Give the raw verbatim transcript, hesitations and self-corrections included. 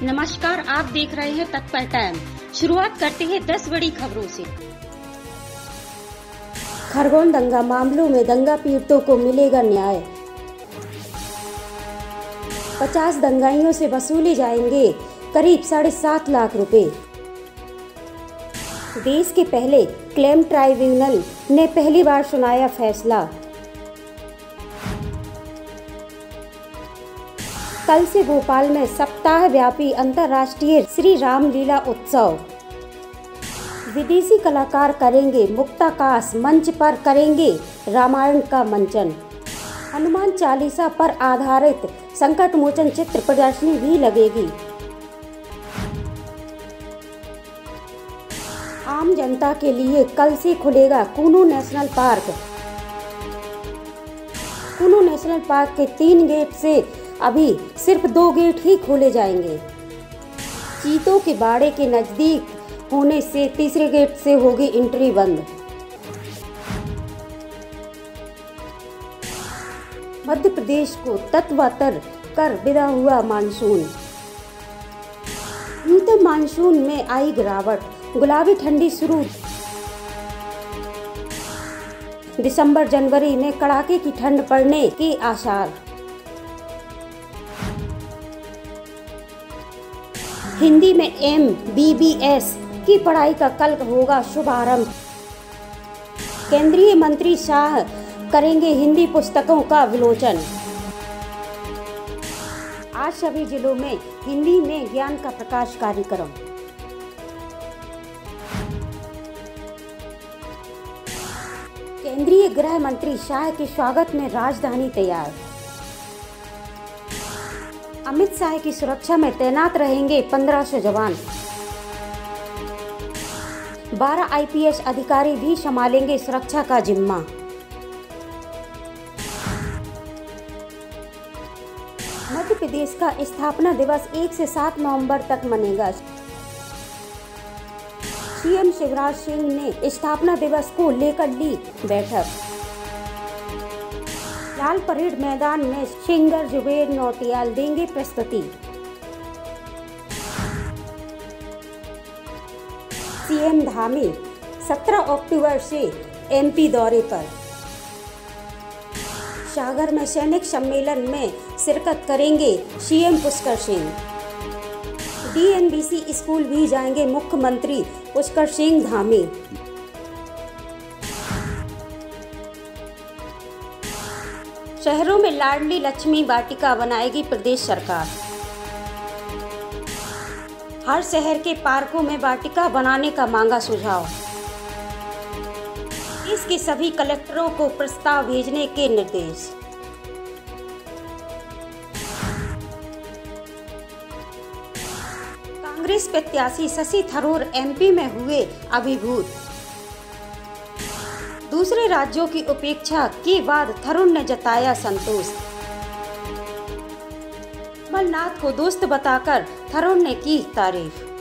नमस्कार, आप देख रहे हैं तत्पर टाइम। शुरुआत करते हैं दस बड़ी खबरों से। खरगोन दंगा मामलों में दंगा पीड़ितों को मिलेगा न्याय। पचास दंगाइयों से वसूले जाएंगे करीब साढ़े सात लाख रुपए। देश के पहले क्लेम ट्राइब्यूनल ने पहली बार सुनाया फैसला। कल से भोपाल में सप्ताह व्यापी अंतर्राष्ट्रीय श्री रामलीला उत्सव। विदेशी कलाकार करेंगे मुक्ताकाश, मंच पर करेंगे रामायण का मंचन। हनुमान चालीसा पर आधारित संकट मोचन चित्र प्रदर्शनी भी लगेगी। आम जनता के लिए कल से खुलेगा Kuno national park. Kuno national park के तीन गेट से अभी सिर्फ दो गेट ही खोले जाएंगे। चीतों के बाड़े के नजदीक होने से तीसरे गेट से होगी एंट्री बंद। मध्य प्रदेश को तत्वातर कर विदा हुआ मानसून। न्यूनतम मानसून में आई गिरावट, गुलाबी ठंडी शुरू। दिसंबर जनवरी में कड़ाके की ठंड पड़ने के आसार। हिंदी में एम बी बी एस की पढ़ाई का कल होगा शुभारंभ। केंद्रीय मंत्री शाह करेंगे हिंदी पुस्तकों का विमोचन। आज सभी जिलों में हिंदी में ज्ञान का प्रकाश कार्यक्रम। केंद्रीय गृह मंत्री शाह के स्वागत में राजधानी तैयार। अमित शाह की सुरक्षा में तैनात रहेंगे पंद्रह सौ जवान। बारह आई पी एस अधिकारी भी संभालेंगे सुरक्षा का जिम्मा। मध्य प्रदेश का स्थापना दिवस एक से सात नवंबर तक मनेगा। सी एम शिवराज सिंह ने स्थापना दिवस को लेकर ली बैठक। लाल परेड मैदान में सिंगर जुबेर नौटियाल देंगे प्रस्तुति। सीएम धामी सत्रह अक्टूबर से एम पी दौरे पर। सागर में सैनिक सम्मेलन में शिरकत करेंगे CM Pushkar Singh. D N B C school भी जाएंगे मुख्यमंत्री पुष्कर सिंह धामी। शहरों में लाडली लक्ष्मी वाटिका बनाएगी प्रदेश सरकार। हर शहर के पार्कों में वाटिका बनाने का मांगा सुझाव। इसके सभी कलेक्टरों को प्रस्ताव भेजने के निर्देश। कांग्रेस प्रत्याशी शशि थरूर एम पी में हुए अभिभूत। दूसरे राज्यों की उपेक्षा के बाद थरूर ने जताया संतोष। कमलनाथ को दोस्त बताकर थरूर ने की तारीफ।